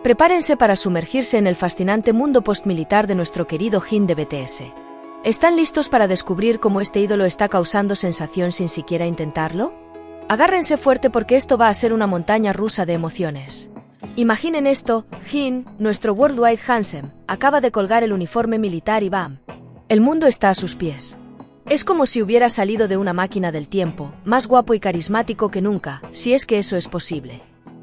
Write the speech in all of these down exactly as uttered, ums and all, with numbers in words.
Prepárense para sumergirse en el fascinante mundo postmilitar de nuestro querido Jin de B T S. ¿Están listos para descubrir cómo este ídolo está causando sensación sin siquiera intentarlo? Agárrense fuerte porque esto va a ser una montaña rusa de emociones. Imaginen esto, Jin, nuestro Worldwide Handsome, acaba de colgar el uniforme militar y ¡bam! El mundo está a sus pies. Es como si hubiera salido de una máquina del tiempo, más guapo y carismático que nunca, si es que eso es posible.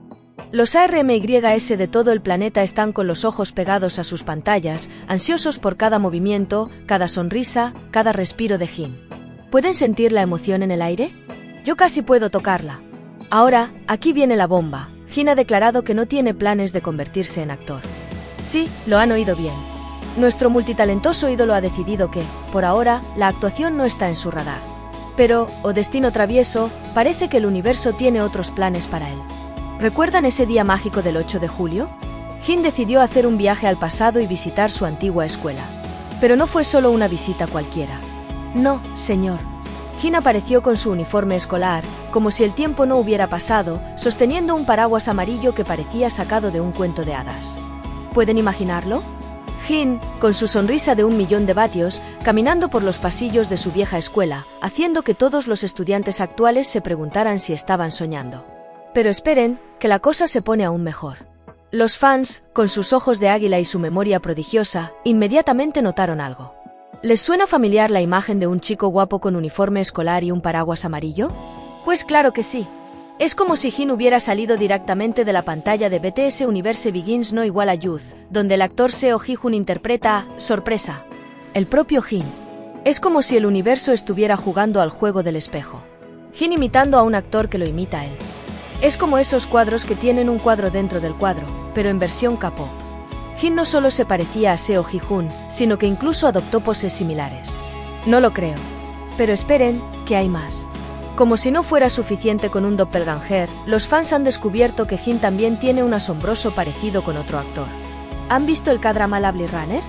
Los A R M Y S de todo el planeta están con los ojos pegados a sus pantallas, ansiosos por cada movimiento, cada sonrisa, cada respiro de Jin. ¿Pueden sentir la emoción en el aire? Yo casi puedo tocarla. Ahora, aquí viene la bomba. Jin ha declarado que no tiene planes de convertirse en actor. Sí, lo han oído bien. Nuestro multitalentoso ídolo ha decidido que, por ahora, la actuación no está en su radar. Pero, oh destino travieso, parece que el universo tiene otros planes para él. ¿Recuerdan ese día mágico del ocho de julio? Jin decidió hacer un viaje al pasado y visitar su antigua escuela. Pero no fue solo una visita cualquiera. No, señor. Jin apareció con su uniforme escolar, como si el tiempo no hubiera pasado, sosteniendo un paraguas amarillo que parecía sacado de un cuento de hadas. ¿Pueden imaginarlo? Jin, con su sonrisa de un millón de vatios, caminando por los pasillos de su vieja escuela, haciendo que todos los estudiantes actuales se preguntaran si estaban soñando. Pero esperen, que la cosa se pone aún mejor. Los fans, con sus ojos de águila y su memoria prodigiosa, inmediatamente notaron algo. ¿Les suena familiar la imagen de un chico guapo con uniforme escolar y un paraguas amarillo? Pues claro que sí. Es como si Jin hubiera salido directamente de la pantalla de B T S Universe Begins No Igual a Youth, donde el actor Seo Ji-hoon interpreta a, sorpresa, el propio Jin. Es como si el universo estuviera jugando al juego del espejo. Jin imitando a un actor que lo imita a él. Es como esos cuadros que tienen un cuadro dentro del cuadro, pero en versión K-pop. Jin no solo se parecía a Seo Ji-hoon, sino que incluso adoptó poses similares. No lo creo. Pero esperen, que hay más. Como si no fuera suficiente con un doppelganger, los fans han descubierto que Jin también tiene un asombroso parecido con otro actor. ¿Han visto el K-drama Lovely Runner?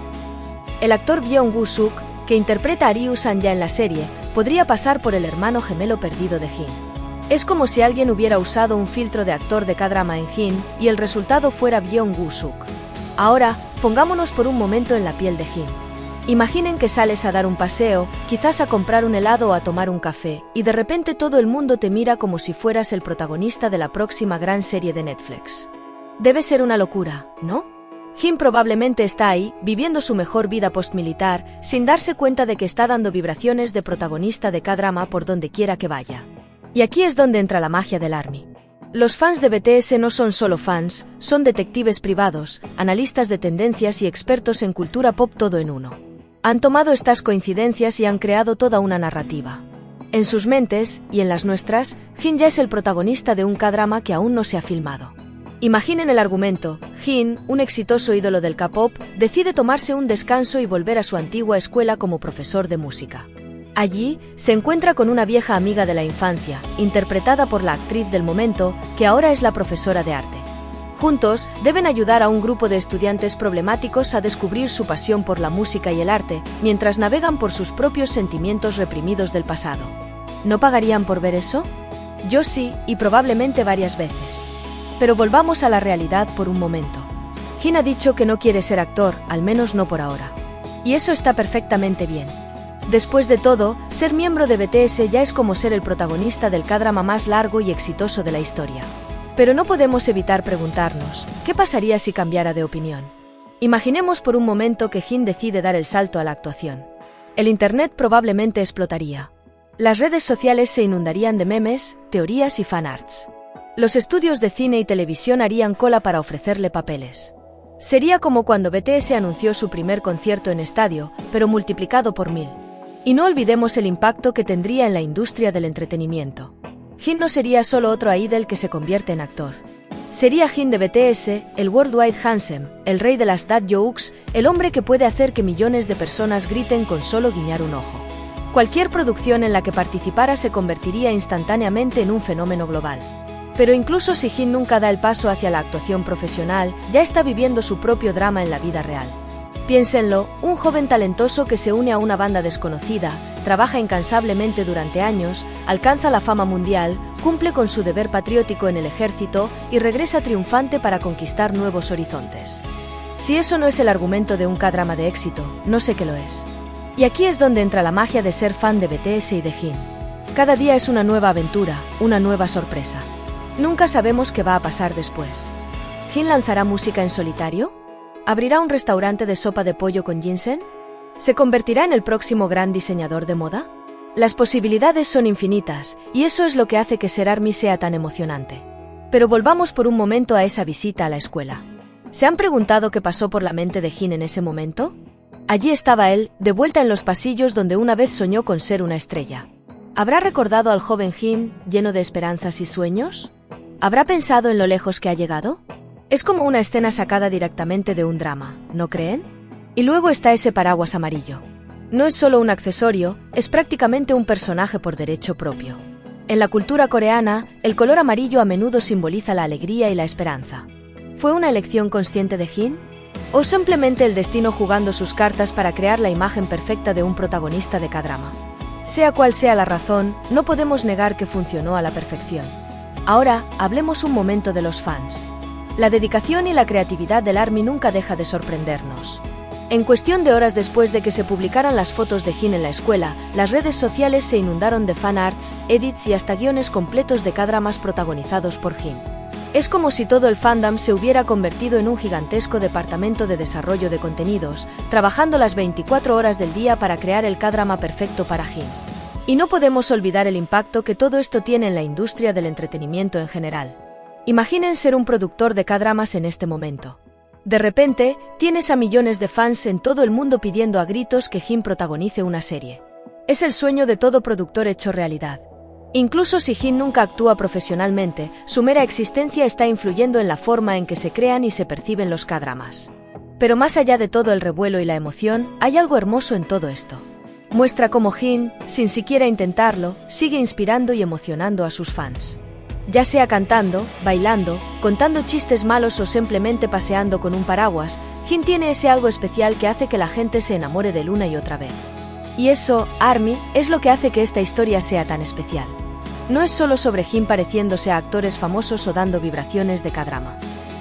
El actor Byung Woo-suk, que interpreta a Ryu Sanja en la serie, podría pasar por el hermano gemelo perdido de Jin. Es como si alguien hubiera usado un filtro de actor de K-drama en Jin y el resultado fuera Byung Woo-suk. Ahora, pongámonos por un momento en la piel de Jin. Imaginen que sales a dar un paseo, quizás a comprar un helado o a tomar un café, y de repente todo el mundo te mira como si fueras el protagonista de la próxima gran serie de Netflix. Debe ser una locura, ¿no? Jin probablemente está ahí, viviendo su mejor vida postmilitar, sin darse cuenta de que está dando vibraciones de protagonista de K-drama por donde quiera que vaya. Y aquí es donde entra la magia del ARMY. Los fans de B T S no son solo fans, son detectives privados, analistas de tendencias y expertos en cultura pop todo en uno. Han tomado estas coincidencias y han creado toda una narrativa. En sus mentes, y en las nuestras, Jin ya es el protagonista de un K-drama que aún no se ha filmado. Imaginen el argumento. Jin, un exitoso ídolo del K-pop, decide tomarse un descanso y volver a su antigua escuela como profesor de música. Allí, se encuentra con una vieja amiga de la infancia, interpretada por la actriz del momento, que ahora es la profesora de arte. Juntos, deben ayudar a un grupo de estudiantes problemáticos a descubrir su pasión por la música y el arte, mientras navegan por sus propios sentimientos reprimidos del pasado. ¿No pagarían por ver eso? Yo sí, y probablemente varias veces. Pero volvamos a la realidad por un momento. Jin ha dicho que no quiere ser actor, al menos no por ahora. Y eso está perfectamente bien. Después de todo, ser miembro de B T S ya es como ser el protagonista del K-drama más largo y exitoso de la historia. Pero no podemos evitar preguntarnos, ¿qué pasaría si cambiara de opinión? Imaginemos por un momento que Jin decide dar el salto a la actuación. El internet probablemente explotaría. Las redes sociales se inundarían de memes, teorías y fanarts. Los estudios de cine y televisión harían cola para ofrecerle papeles. Sería como cuando B T S anunció su primer concierto en estadio, pero multiplicado por mil. Y no olvidemos el impacto que tendría en la industria del entretenimiento. Jin no sería solo otro idol que se convierte en actor. Sería Jin de B T S, el Worldwide Handsome, el rey de las dad jokes, el hombre que puede hacer que millones de personas griten con solo guiñar un ojo. Cualquier producción en la que participara se convertiría instantáneamente en un fenómeno global. Pero incluso si Jin nunca da el paso hacia la actuación profesional, ya está viviendo su propio drama en la vida real. Piénsenlo, un joven talentoso que se une a una banda desconocida, trabaja incansablemente durante años, alcanza la fama mundial, cumple con su deber patriótico en el ejército y regresa triunfante para conquistar nuevos horizontes. Si eso no es el argumento de un K-drama de éxito, no sé qué lo es. Y aquí es donde entra la magia de ser fan de B T S y de Jin. Cada día es una nueva aventura, una nueva sorpresa. Nunca sabemos qué va a pasar después. ¿Jin lanzará música en solitario? ¿Abrirá un restaurante de sopa de pollo con ginseng? ¿Se convertirá en el próximo gran diseñador de moda? Las posibilidades son infinitas, y eso es lo que hace que ser ARMY sea tan emocionante. Pero volvamos por un momento a esa visita a la escuela. ¿Se han preguntado qué pasó por la mente de Jin en ese momento? Allí estaba él, de vuelta en los pasillos donde una vez soñó con ser una estrella. ¿Habrá recordado al joven Jin, lleno de esperanzas y sueños? ¿Habrá pensado en lo lejos que ha llegado? Es como una escena sacada directamente de un drama, ¿no creen? Y luego está ese paraguas amarillo. No es solo un accesorio, es prácticamente un personaje por derecho propio. En la cultura coreana, el color amarillo a menudo simboliza la alegría y la esperanza. ¿Fue una elección consciente de Jin? ¿O simplemente el destino jugando sus cartas para crear la imagen perfecta de un protagonista de K-drama? Sea cual sea la razón, no podemos negar que funcionó a la perfección. Ahora, hablemos un momento de los fans. La dedicación y la creatividad del ARMY nunca deja de sorprendernos. En cuestión de horas después de que se publicaran las fotos de Jin en la escuela, las redes sociales se inundaron de fanarts, edits y hasta guiones completos de K-dramas protagonizados por Jin. Es como si todo el fandom se hubiera convertido en un gigantesco departamento de desarrollo de contenidos, trabajando las veinticuatro horas del día para crear el K-drama perfecto para Jin. Y no podemos olvidar el impacto que todo esto tiene en la industria del entretenimiento en general. Imaginen ser un productor de K-dramas en este momento. De repente, tienes a millones de fans en todo el mundo pidiendo a gritos que Jin protagonice una serie. Es el sueño de todo productor hecho realidad. Incluso si Jin nunca actúa profesionalmente, su mera existencia está influyendo en la forma en que se crean y se perciben los K-dramas. Pero más allá de todo el revuelo y la emoción, hay algo hermoso en todo esto. Muestra cómo Jin, sin siquiera intentarlo, sigue inspirando y emocionando a sus fans. Ya sea cantando, bailando, contando chistes malos o simplemente paseando con un paraguas, Jin tiene ese algo especial que hace que la gente se enamore de él una y otra vez. Y eso, ARMY, es lo que hace que esta historia sea tan especial. No es solo sobre Jin pareciéndose a actores famosos o dando vibraciones de K-drama.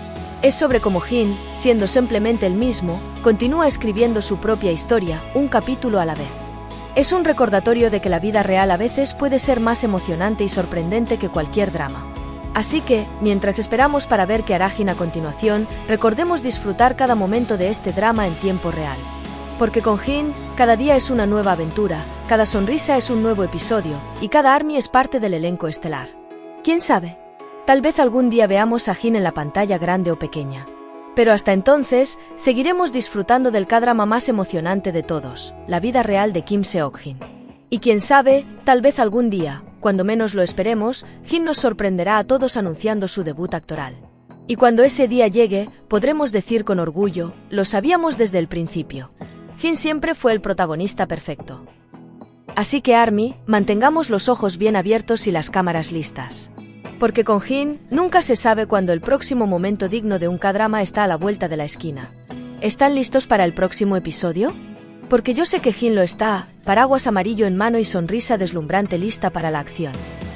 Es sobre cómo Jin, siendo simplemente el mismo, continúa escribiendo su propia historia, un capítulo a la vez. Es un recordatorio de que la vida real a veces puede ser más emocionante y sorprendente que cualquier drama. Así que, mientras esperamos para ver qué hará Jin a continuación, recordemos disfrutar cada momento de este drama en tiempo real. Porque con Jin, cada día es una nueva aventura, cada sonrisa es un nuevo episodio, y cada ARMY es parte del elenco estelar. ¿Quién sabe? Tal vez algún día veamos a Jin en la pantalla grande o pequeña. Pero hasta entonces, seguiremos disfrutando del K-drama más emocionante de todos, la vida real de Kim Seok-jin. Y quién sabe, tal vez algún día, cuando menos lo esperemos, Jin nos sorprenderá a todos anunciando su debut actoral. Y cuando ese día llegue, podremos decir con orgullo, lo sabíamos desde el principio. Jin siempre fue el protagonista perfecto. Así que ARMY, mantengamos los ojos bien abiertos y las cámaras listas. Porque con Jin, nunca se sabe cuándo el próximo momento digno de un K-drama está a la vuelta de la esquina. ¿Están listos para el próximo episodio? Porque yo sé que Jin lo está, paraguas amarillo en mano y sonrisa deslumbrante lista para la acción.